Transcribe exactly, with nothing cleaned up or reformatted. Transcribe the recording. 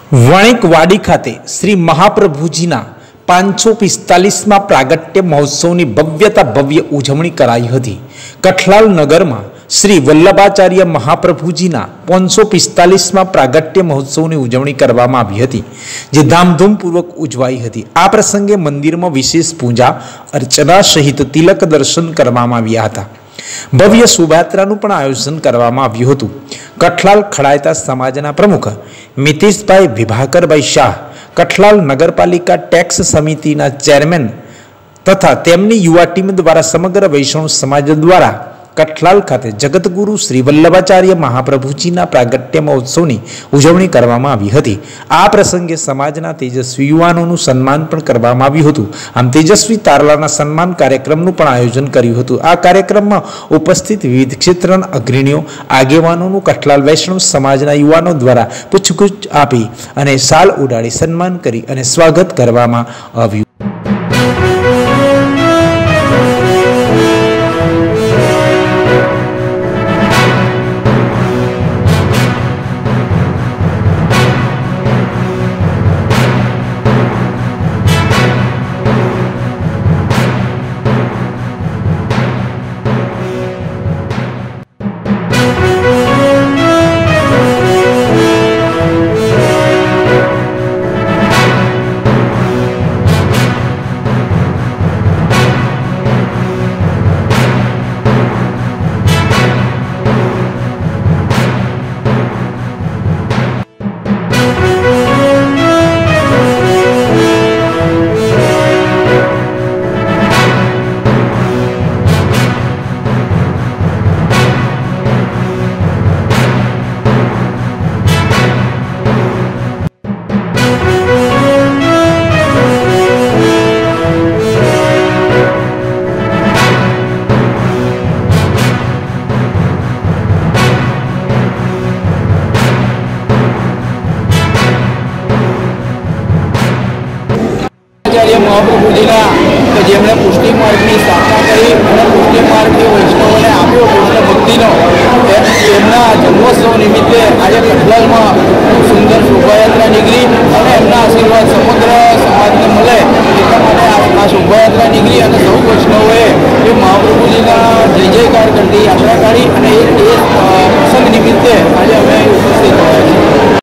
વણિકવાડી ખાતે શ્રી મહાપ્રભુજીના પાંચસો પિસ્તાલીસમાં પ્રાગટ્ય મહોત્સવની ભવ્યતા ભવ્ય ઉજવણી કરાઈ હતી. કઠલાલ નગરમાં શ્રી વલ્લભાચાર્ય મહાપ્રભુજીના પાંચસો પિસ્તાલીસમાં પ્રાગટ્ય મહોત્સવની ઉજવણી કરવામાં આવી હતી, જે ધામધૂમપૂર્વક ઉજવાઈ હતી. આ પ્રસંગે મંદિરમાં વિશેષ પૂજા અર્ચના સહિત તિલક દર્શન કરવામાં આવ્યા હતા. ભવ્ય શોભાયાત્રાનું પણ આયોજન કરવામાં આવ્યું હતું. કઠલાલ ખડાયતા સમાજના પ્રમુખ મિતેશભાઈ વિભાકરભાઈ શાહ, કઠલાલ નગરપાલિકા ટેક્સ સમિતિના ચેરમેન તથા તેમની યુવા ટીમ દ્વારા સમગ્ર વૈષ્ણવ સમાજ દ્વારા કઠલાલ ખાતે જગતગુરુ શ્રી વલ્લભાચાર્ય મહાપ્રભુજીના પ્રાગટ્ય મહોત્સવની ઉજવણી કરવામાં આવી હતી. આ પ્રસંગે સમાજના તેજસ્વી યુવાનોનું સન્માન પણ કરવામાં આવ્યું હતું. આમ તેજસ્વી તારલાના સન્માન કાર્યક્રમનું પણ આયોજન કર્યું હતું. આ કાર્યક્રમમાં ઉપસ્થિત વિવિધ ક્ષેત્રના અગ્રણીઓ આગેવાનોનું કઠલાલ વૈષ્ણવ સમાજના યુવાનો દ્વારા પૂછગુછ આપી અને શાલ ઉડાડી સન્માન કરી અને સ્વાગત કરવામાં આવ્યું. મહાપ્રભુજીના કે જેમણે પુષ્ટિ માર્ગની સ્થાપના કરી અને પુષ્ટિ માર્ગની વૈષ્ણવોને આપ્યો કૃષ્ણ ભક્તિનો, એમના જન્મોત્સવ નિમિત્તે આજે કઠલાલમાં ખૂબ સુંદર શોભાયાત્રા નીકળી અને એમના આશીર્વાદ સમગ્ર સમાજને મળે એટલા માટે આ શોભાયાત્રા નીકળી અને સૌ વૈષ્ણવોએ એ મહાપ્રભુજીના જય જયકાર કરતી યાત્રા